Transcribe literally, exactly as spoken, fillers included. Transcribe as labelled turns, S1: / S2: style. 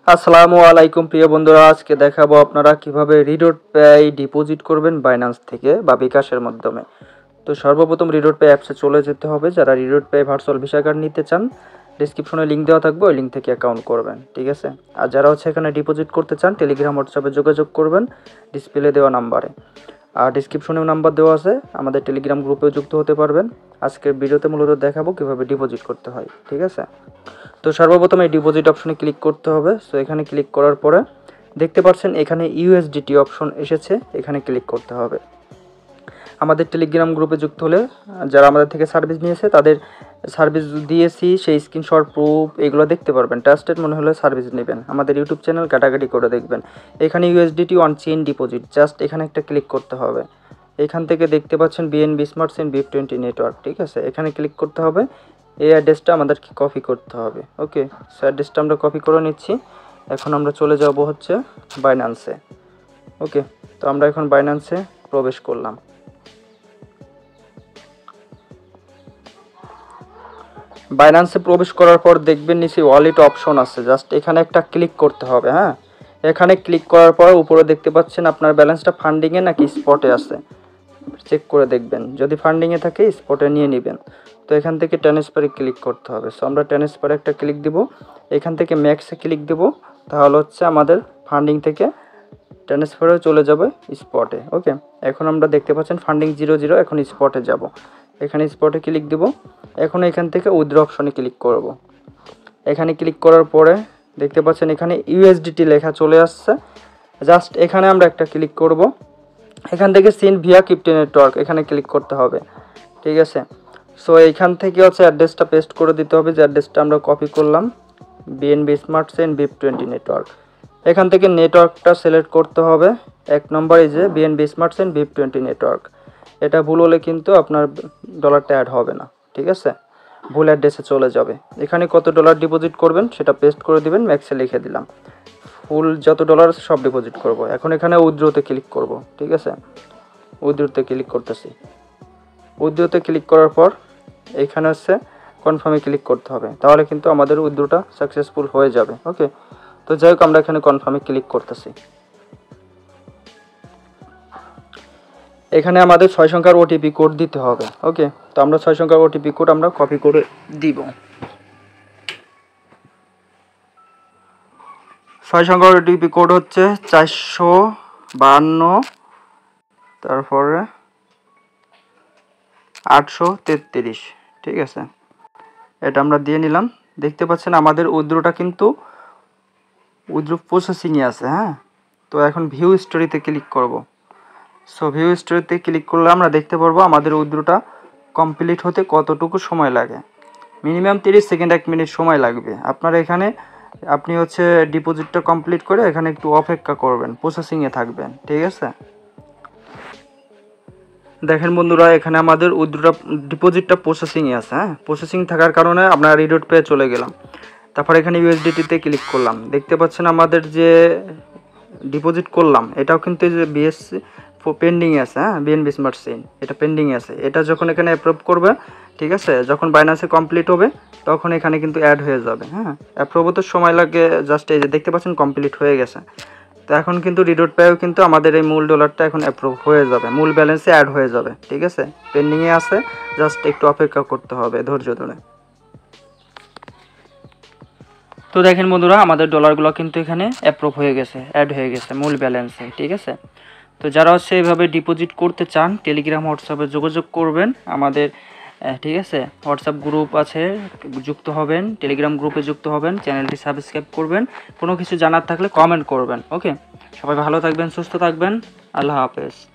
S1: আসসালামু আলাইকুম প্রিয় বন্ধুরা, আজকে দেখাবো আপনারা কিভাবে রিডট পে ডিপোজিট করবেন বাইন্যান্স থেকে বা বিকাশের মাধ্যমে। তো সর্বপ্রথম রিডট পে অ্যাপসে চলে যেতে হবে। যারা RedotPay virtual visa card নিতে চান, ডিসক্রিপশনে লিঙ্ক দেওয়া থাকবে, ওই লিঙ্ক থেকে অ্যাকাউন্ট করবেন, ঠিক আছে। আর যারা হচ্ছে এখানে ডিপোজিট করতে চান, টেলিগ্রাম হোয়াটসঅ্যাপে যোগাযোগ করবেন ডিসপ্লে দেওয়া নাম্বারে। আর ডিসক্রিপশনেও নাম্বার দেওয়া আছে, আমাদের টেলিগ্রাম গ্রুপেও যুক্ত হতে পারবেন। আজকের ভিডিওতে মূলত দেখাবো কীভাবে ডিপোজিট করতে হয়, ঠিক আছে। তো সর্বপ্রথম এই ডিপোজিট অপশনে ক্লিক করতে হবে। সো এখানে ক্লিক করার পরে দেখতে পাচ্ছেন এখানে ইউএসডিটি অপশন এসেছে, এখানে ক্লিক করতে হবে। আমাদের টেলিগ্রাম গ্রুপে যুক্ত হলে যারা আমাদের থেকে সার্ভিস নিয়েছে তাদের সার্ভিস দিয়েছি সেই স্ক্রিনশট প্রুফ এগুলো দেখতে পারবেন। ট্রাস্টেড মনে হলে সার্ভিস নেবেন। আমাদের ইউটিউব চ্যানেল কাটাকাটি করে দেখবেন। এখানে USDT on chain deposit, just এখানে একটা ক্লিক করতে হবে। এখান থেকে দেখতে পাচ্ছেন BNB smart chain BEP twenty network, ঠিক আছে। এখানে ক্লিক করতে হবে। এই অ্যাড্রেসটা আমাদেরকে কপি করতে হবে। ওকে, সো অ্যাড্রেসটা আমরা কপি করে নিচ্ছি। এখন আমরা চলে যাব হচ্ছে বাইন্যান্সে। ওকে, তো আমরা এখন বাইন্যান্সে প্রবেশ করলাম। বাইন্যান্সে প্রবেশ করার পর দেখবেন নিচে ওয়ালেট অপশন আছে, জাস্ট এখানে একটা ক্লিক করতে হবে। হ্যাঁ, এখানে ক্লিক করার পর উপরে দেখতে পাচ্ছেন আপনার ব্যালেন্সটা ফান্ডিংয়ে নাকি স্পটে আছে, চেক করে দেখবেন। যদি ফান্ডিংয়ে থাকে স্পটে নিয়ে নেবেন। তো এখান থেকে ট্রান্সফারে ক্লিক করতে হবে। সো আমরা ট্রান্সফারে একটা ক্লিক দিব। এখান থেকে ম্যাক্সে ক্লিক দেব, তাহলে হচ্ছে আমাদের ফান্ডিং থেকে ট্রান্সফারে চলে যাবে স্পটে। ওকে, এখন আমরা দেখতে পাচ্ছেন ফান্ডিং জিরো জিরো, এখন স্পটে যাব। এখানে স্পটে ক্লিক দেব। এখন এখান থেকে উইথড্র অপশনে ক্লিক করব। এখানে ক্লিক করার পরে দেখতে পাচ্ছেন এখানে ইউএসডিটি লেখা চলে আসছে, জাস্ট এখানে আমরা একটা ক্লিক করব। এখান থেকে সিন ভিয়া ক্রিপ্টো নেটওয়ার্ক এখানে ক্লিক করতে হবে, ঠিক আছে। সো এইখান থেকে হচ্ছে অ্যাড্রেসটা পেস্ট করে দিতে হবে, যে অ্যাড্রেসটা আমরা কপি করলাম, BNB smart chain BEP twenty network. এখান থেকে নেটওয়ার্কটা সিলেক্ট করতে হবে। এক নম্বরে যে BNB smart chain BEP twenty network, এটা ভুল হলে কিন্তু আপনার ডলারটা অ্যাড হবে না, ঠিক আছে। ভুল অ্যাড্রেসে চলে যাবে। এখানে কত ডলার ডিপোজিট করবেন সেটা পেস্ট করে দিবেন, ম্যাক্সে লিখে দিলাম। ফুল যত ডলার আছে সব ডিপোজিট করব। এখন এখানে উইথড্রতে ক্লিক করব, ঠিক আছে। উইথড্রতে ক্লিক করতেছি। উইথড্রতে ক্লিক করার পর এইখানে হচ্ছে কনফার্মে ক্লিক করতে হবে, তাহলে কিন্তু আমাদের উইথড্রটা সাকসেসফুল হয়ে যাবে। ওকে, তো যাই হোক আমরা এখানে কনফার্মে ক্লিক করতেছি। এখানে আমাদের ছয় সংখ্যার ওটিপি কোড দিতে হবে। ওকে, তো আমরা ছয় সংখ্যার ওটিপি কোড আমরা কপি করে দিব। ছয় সংখ্যার ওটিপি কোড হচ্ছে চারশো বাহান্ন, তারপরে আটশো তেত্রিশ, ঠিক আছে। এটা আমরা দিয়ে নিলাম। দেখতে পাচ্ছেন আমাদের উইথড্রটা কিন্তু উইথড্র প্রসেসিংয়ে আছে। হ্যাঁ, তো এখন ভিউ স্টোরিতে ক্লিক করব। সো ভিউ স্টোরিতে ক্লিক করলে আমরা দেখতে পারবো আমাদের উইথড্রটা কমপ্লিট হতে কতটুকু সময় লাগে। মিনিমাম তিরিশ সেকেন্ড, এক মিনিট সময় লাগবে। আপনার এখানে আপনি হচ্ছে ডিপোজিটটা কমপ্লিট করে এখানে একটু অপেক্ষা করবেন, প্রসেসিংয়ে থাকবেন, ঠিক আছে। দেখেন বন্ধুরা, এখানে আমাদের উইথড্রটা ডিপোজিটটা প্রসেসিংয়ে আছে। হ্যাঁ, প্রসেসিং থাকার কারণে আমরা রিডট পে চলে গেলাম। তারপর এখানে ইউএসডিটিতে ক্লিক করলাম। দেখতে পাচ্ছেন আমাদের যে ডিপোজিট করলাম এটাও কিন্তু যে বিএসসি পেন্ডিংয়ে আছে। হ্যাঁ, বিএনবি স্মার্ট চেইন এটা পেন্ডিংয়ে আছে। এটা যখন এখানে অ্যাপ্রুভ করবে, ঠিক আছে, যখন বাইন্যান্সে কমপ্লিট হবে তখন এখানে কিন্তু অ্যাড হয়ে যাবে। হ্যাঁ, অ্যাপ্রুভ হতে সময় লাগে, জাস্ট এই যে দেখতে পাচ্ছেন কমপ্লিট হয়ে গেছে। তো এখন কিন্তু রিডট পেও কিন্তু আমাদের এই মূল ডলারটা এখন অ্যাপ্রুভ হয়ে যাবে, মূল ব্যালেন্সে অ্যাড হয়ে যাবে, ঠিক আছে। পেন্ডিংয়ে আছে, জাস্ট একটু অপেক্ষা করতে হবে ধৈর্য ধরে। তো দেখেন বন্ধুরা, আমাদের ডলারগুলো কিন্তু এখানে অ্যাপ্রুভ হয়ে গেছে, অ্যাড হয়ে গেছে মূল ব্যালেন্সে, ঠিক আছে। তো যারা হচ্ছে এইভাবে ডিপোজিট করতে চান টেলিগ্রাম হোয়াটসঅ্যাপে যোগাযোগ করবেন আমাদের, ঠিক আছে। হোয়াটসঅ্যাপ গ্রুপ আছে, যুক্ত হবেন, টেলিগ্রাম গ্রুপে যুক্ত হবেন, চ্যানেলটি সাবস্ক্রাইব করবেন। কোনো কিছু জানার থাকলে কমেন্ট করবেন। ওকে, সবাই ভালো থাকবেন, সুস্থ থাকবেন, আল্লাহ হাফেজ।